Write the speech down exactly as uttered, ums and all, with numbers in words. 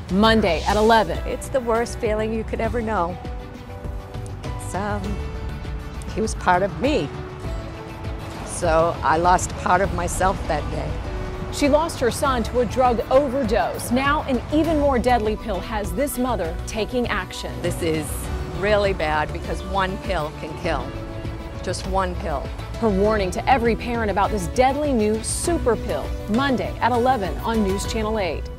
Monday at eleven. It's the worst feeling you could ever know. It's, um, he was part of me. So I lost part of myself that day. She lost her son to a drug overdose. Now an even more deadly pill has this mother taking action. This is really bad because one pill can kill. Just one pill. Her warning to every parent about this deadly new super pill. Monday at eleven on News Channel eight.